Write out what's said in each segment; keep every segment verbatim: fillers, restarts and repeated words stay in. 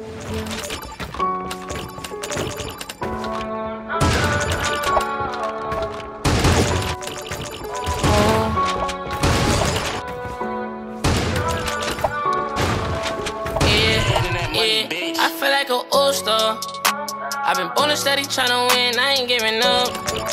I feel like an all-star. I've been ballin' steady tryna win, I ain't giving up.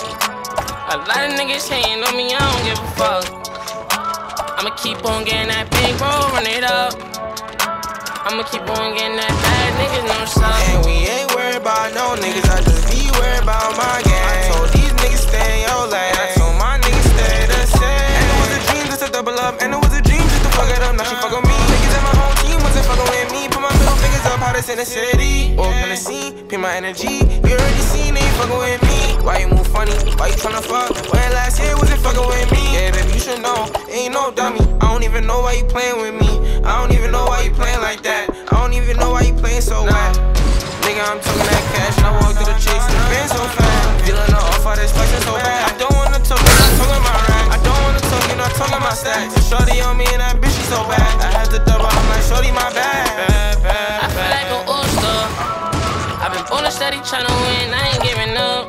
A lot of niggas hating on me, I don't give a fuck. I'ma keep on getting that big roll, run it up. I'ma keep on getting that bad, niggas no suck. And we ain't worried about no niggas, I just be worried about my gang. I told these niggas stay in your lane, I told my niggas stay the same. And it was a dream just to double up, and it was a dream just to fuck it up. Now she fuck with me. Niggas in my home team wasn't fucking with me. Put my middle fingers up, hottest in the city. Walk in the scene, pay my energy. You already seen, they ain't fucking with me. Why you move funny? Why you tryna fuck? When last year wasn't fucking with me. Yeah, baby, you should know, ain't no dummy. I don't even know why you playing with me. I don't even know why you playing like that. I don't even know why you playing so bad. Nigga, I'm talking that cash, and I walk through the chase and the band so fast. Dealing the off, all this flexing so bad. I don't wanna talk, you're not talking my racks. I don't wanna talk, you're not talking my stacks. Shorty on me and that bitch, she so bad. I had to double, I'm like, shorty, my bad. Bad, bad, I feel like an all-star. I've been ballin' steady tryna win, I ain't giving up.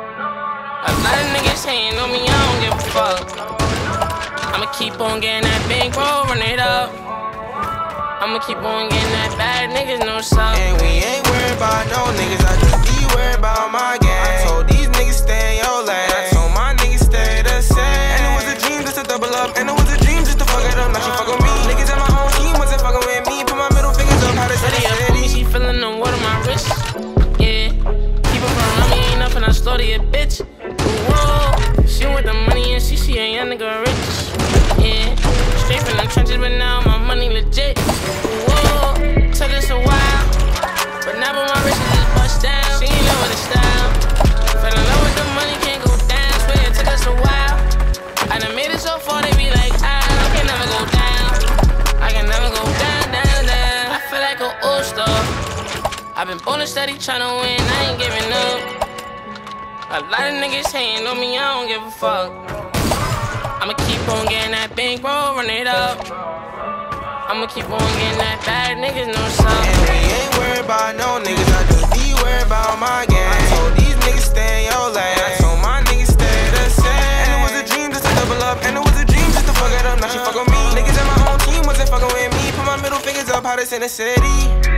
A lot of niggas hating on me, I don't give a fuck. I'ma keep on getting that big roll, run it up. I'ma keep on getting that bad, niggas no suck. And we ain't worried about no niggas, I just be worried about my gang. I told these niggas stay in your lane, I told my niggas stay the same. And it was a dream just to double up, and it was a dream just to fuck it up. Now she fuck with me. Niggas in my own team wasn't fucking with me. Put my middle fingers up, how to Shorty up on me, she feelin' the water my wrist. Yeah, keep her from me, ain't nothing, I slaughter a bitch. Whoa, she want the money and she see a young nigga rich. Yeah, straight from the trenches, but now my money legit. Whoa, took us a while, but now but my wrist is just bust down. She ain't know what the style. Fell in love with the money, can't go down. Swear it took us a while. I done made it so far, they be like, ah, I can never go down. I can never go down, down, down. I feel like an all-star. I've been ballin' steady tryna win, I ain't giving up. A lot of niggas hating on me, I don't give a fuck. I'ma keep on getting that big roll, run it up. I'ma keep on getting that bad, niggas no suck. And we ain't worried about no niggas, I just be worried about my gang. I told these niggas stay in your lane, I told my niggas stay the same. And it was a dream just to double up, and it was a dream just to fuck it up. Now she fuck with me. Niggas in my own team wasn't fucking with me. Put my middle fingers up, hottest in the city.